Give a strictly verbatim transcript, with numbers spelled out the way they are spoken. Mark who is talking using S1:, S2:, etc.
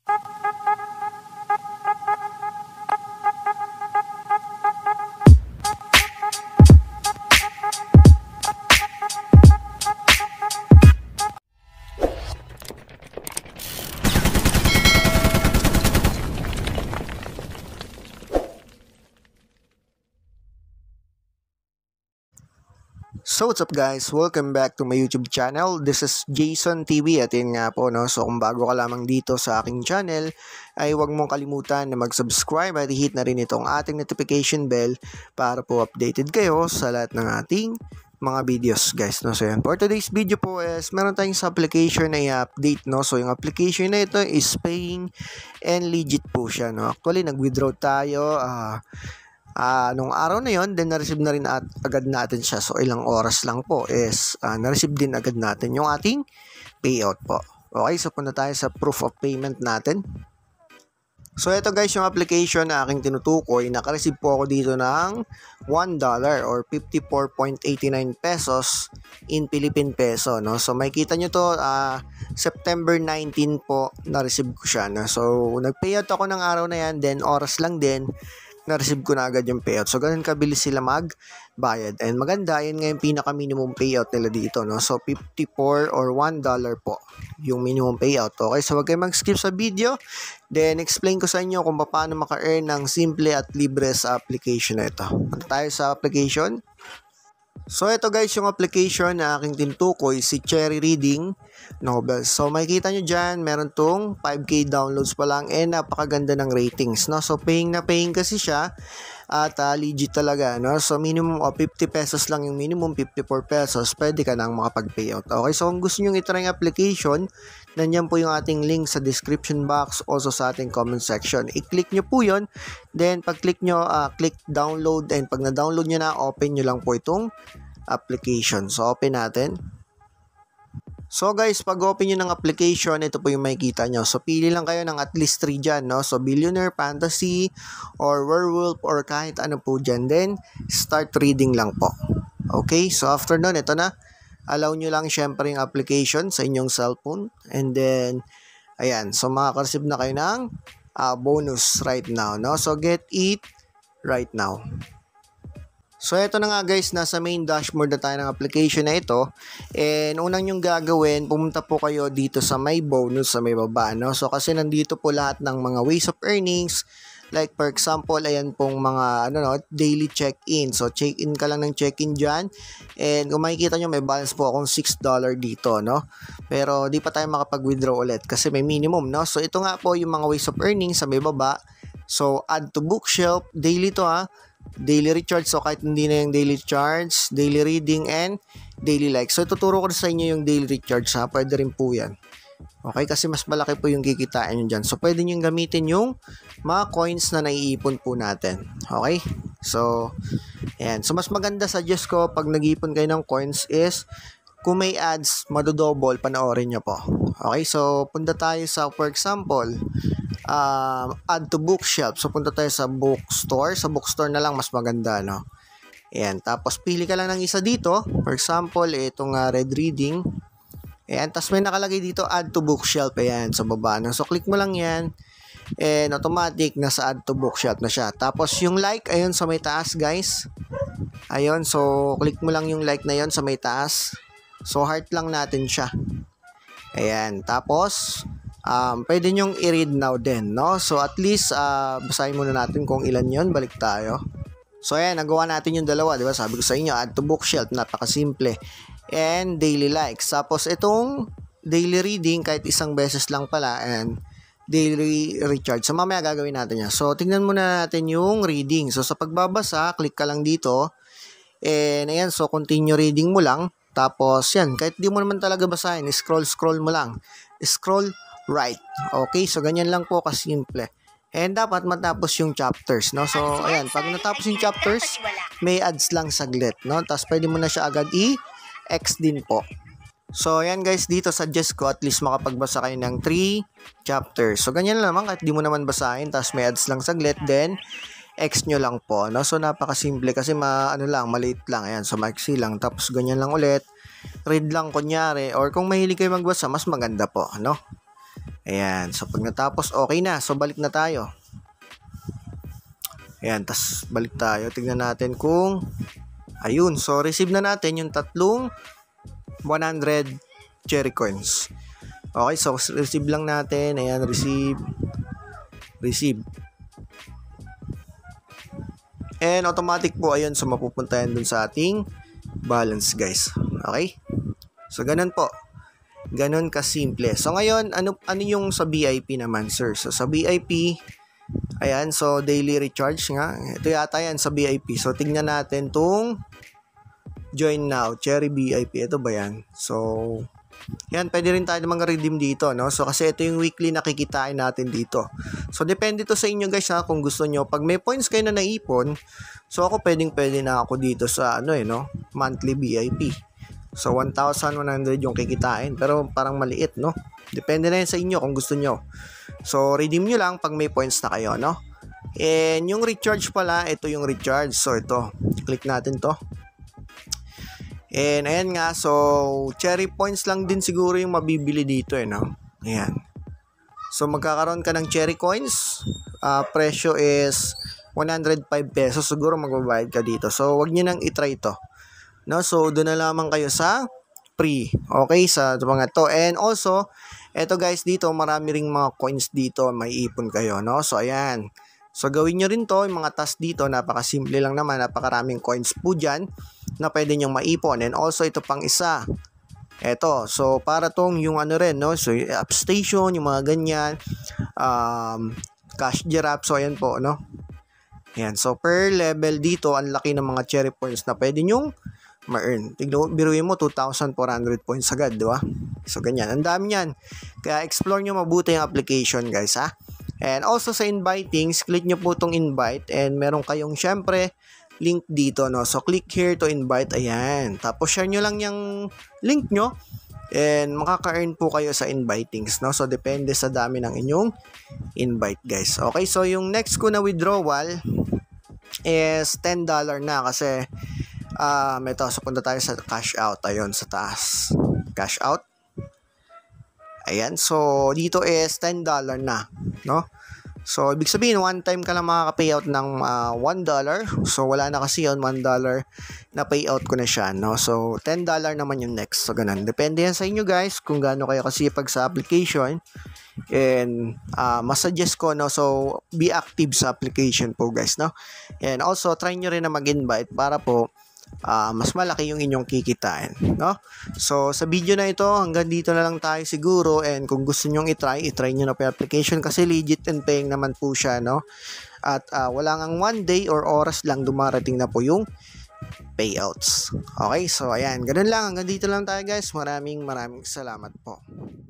S1: So what's up guys, welcome back to my YouTube channel. This is Jason T V at yun nga po no. So kung bago ka lamang dito sa aking channel ay huwag mong kalimutan na mag-subscribe at i-hit na rin itong ating notification bell para po updated kayo sa lahat ng ating mga videos guys no. So yan, for today's video po is meron tayong sa application na i-update no. So yung application na ito is paying and legit po siya no. Actually nag-withdraw tayo ah uh, Uh, nung araw na yon, then na-receive na rin at agad natin siya. So ilang oras lang po is uh, na-receive din agad natin yung ating payout po. Okay, so punta tayo sa proof of payment natin. So ito guys yung application na aking tinutukoy. Naka-receive po ako dito ng one dollar or fifty-four point eight nine pesos in Philippine peso no. So makikita nyo to uh, September nineteen po na-receive ko siya no? So nag-payout ako ng araw na yan, then oras lang din na-receive ko na agad yung payout. So, ganun kabilis sila mag-bayad. And maganda, yun nga yung pinaka-minimum payout nila dito, no? So, fifty-four or one dollar po yung minimum payout. Okay, so wag kayo mag-skip sa video. Then, explain ko sa inyo kung paano maka-earn ng simple at libre sa application na ito. Punta tayo sa application. So, ito guys, yung application na aking tinutukoy, si Cherry Reading Novels. So, makikita nyo dyan, meron tong five K downloads pa lang and napakaganda ng ratings, no? So, paying na paying kasi siya at uh, legit talaga, no? So, minimum of fifty pesos lang yung minimum, fifty-four pesos, pwede ka nang makapag-payout. Okay, so kung gusto nyo itry yung application, nandiyan po yung ating link sa description box, also sa ating comment section. I-click nyo po yun, then pag-click nyo, uh, click download, and pag na-download nyo na, open nyo lang po itong application. So, open natin. So guys, pag open nyo ng application, ito po yung makikita nyo. So pili lang kayo ng at least three dyan, no? So Billionaire, Fantasy, or Werewolf, or kahit ano po dyan. Then, start reading lang po. Okay, so after nun, ito na. Allow nyo lang syempre yung application sa inyong cellphone. And then, ayan. So makaka-receive na kayo ng uh, bonus right now, no? So get it right now. So, ito na nga guys, nasa main dashboard na tayo ng application na ito. And unang yung gagawin, pumunta po kayo dito sa may bonus sa may baba, no? So, kasi nandito po lahat ng mga ways of earnings. Like, for example, ayan pong mga, ano no, daily check-in. So, check-in ka lang ng check-in dyan. And kung makikita nyo, may balance po akong six dollars dito, no? Pero, di pa tayo makapag-withdraw ulit kasi may minimum, no? So, ito nga po yung mga ways of earnings sa may baba. So, add to bookshelf, daily to ha. Daily recharge, so kahit hindi na yung daily charge, daily reading, and daily like. So, tuturo ko sa inyo yung daily recharge ha, pwede rin po yan. Okay, kasi mas malaki po yung kikitain nyo dyan. So, pwede nyo gamitin yung mga coins na naiipon po natin. Okay, so, ayan. So, mas maganda suggest ko pag nag-iipon kayo ng coins is, kung may ads, madodouble, panoorin nyo po. Okay, so, punta tayo sa, for example, Uh, add to bookshelf. So, punta tayo sa bookstore. Sa bookstore na lang, mas maganda, no? Ayan. Tapos, pili ka lang ng isa dito. For example, itong uh, red reading. Ayan. Tapos, may nakalagay dito, add to bookshelf. Ayan, sa baba. No? So, click mo lang yan. And, automatic, nasa add to bookshelf na siya. Tapos, yung like, ayun, sa may taas, guys. Ayun. So, click mo lang yung like na yun sa may taas. So, heart lang natin siya. Ayan. Tapos, Um, pwede nyong i-read now din, no? So, at least, uh, basahin muna natin kung ilan yon. Balik tayo. So, ayan, nagawa natin yung dalawa, di ba? Sabi ko sa inyo, add to bookshelf, napakasimple. And daily likes. Tapos, itong daily reading, kahit isang beses lang pala, and daily recharge. So, mamaya gagawin natin yan. So, tingnan muna natin yung reading. So, sa pagbabasa, click ka lang dito. And, ayan, so, continue reading mo lang. Tapos, yan, kahit di mo naman talaga basahin, scroll-scroll mo lang. Scroll right. Okay, so ganyan lang po kasimple. And dapat matapos yung chapters, no? So, ayan, pag natapos yung chapters, may ads lang saglit, no? Tapos, pwede mo na siya agad i-X din po. So, ayan guys, dito suggest ko at least makapagbasa kayo ng three chapters. So, ganyan lang naman, kahit di mo naman basahin, tapos may ads lang saglit, then, X nyo lang po, no? So, napakasimple kasi ma, ano lang, maliit lang, ayan, so maiksi lang, tapos ganyan lang ulit, read lang kunyari, or kung mahilig kayo magbasa, mas maganda po, no? Ayan, so pag natapos, okay na. So balik na tayo. Ayan, tas balik tayo. Tignan natin kung, ayun, so receive na natin yung tatlong one hundred cherry coins. Okay, so receive lang natin. Ayan, receive. Receive. And automatic po, ayun, so mapupunta yan dun sa ating balance, guys. Okay? So, ganun po. Ganun kasimple. So, ngayon, ano, ano yung sa V I P naman, sir? So, sa V I P, ayan, so daily recharge nga. Ito yata yan sa V I P. So, tingnan natin tong join now, Cherry V I P. Ito ba yan? So, yan, pwede rin tayo mga redeem dito, no? So, kasi ito yung weekly na kikitain natin dito. So, depende to sa inyo, guys, ha, kung gusto nyo. Pag may points kayo na naipon, so ako pwedeng pwede na ako dito sa, ano eh, no? Monthly V I P. So, one thousand one hundred yung kikitain. Pero, parang maliit, no? Depende na yan sa inyo kung gusto nyo. So, redeem nyo lang pag may points na kayo, no? And, yung recharge pala, ito yung recharge. So, ito. Click natin to. And, ayan nga. So, cherry points lang din siguro yung mabibili dito, eh, no? Ayan. So, magkakaroon ka ng cherry coins. Uh, presyo is one hundred five pesos. Siguro magbabayad ka dito. So, wag nyo nang itry to. No? So, doon na lamang kayo sa free. Okay? Sa mga to. And also, eto guys, dito, marami ring mga coins dito. May ipon kayo, no? So, ayan. So, gawin nyo rin to. Yung mga task dito, napakasimple lang naman. Napakaraming coins po dyan na pwede nyong maipon. And also, ito pang isa. Eto. So, para tong yung ano rin, no? So, yung app station, yung mga ganyan. Um, cash giraffe. So, ayan po, no? Ayan. So, per level dito, ang laki ng mga cherry points na pwede nyong ma-earn. Tignan, biruin mo, two thousand four hundred points agad, di ba? So, ganyan. Ang dami yan. Kaya, explore nyo mabuti yung application, guys, ha? And also, sa invitings, click nyo po itong invite. And meron kayong, syempre, link dito, no? So, click here to invite. Ayan. Tapos, share nyo lang yung link nyo. And, makaka-earn po kayo sa invitings, no? So, depende sa dami ng inyong invite, guys. Okay, so, yung next ko na withdrawal is ten dollars na kasi Um, ito, so punta tayo sa cash out. Ayun, sa taas. Cash out. Ayan, so dito is ten dollars na, no? So, ibig sabihin, one time ka lang makaka-payout ng uh, one dollar. So, wala na kasi yun, one dollar na payout ko na siya, no? So, ten dollars naman yung next. So, ganun. Depende yan sa inyo, guys, kung gaano kayo kasipag sa application. And, uh, mas-suggest ko, no? So, be active sa application po, guys, no? And also, try nyo rin na mag-invite para po Uh, mas malaki yung inyong kikitain, no? So, sa video na ito, hanggang dito na lang tayo siguro. And kung gusto nyong itry, itry nyo na po yung application kasi legit and paying naman po siya, no? At uh, wala ngang one day or oras lang dumarating na po yung payouts. Okay, so ayan, ganun lang. Hanggang dito lang tayo, guys. Maraming maraming salamat po.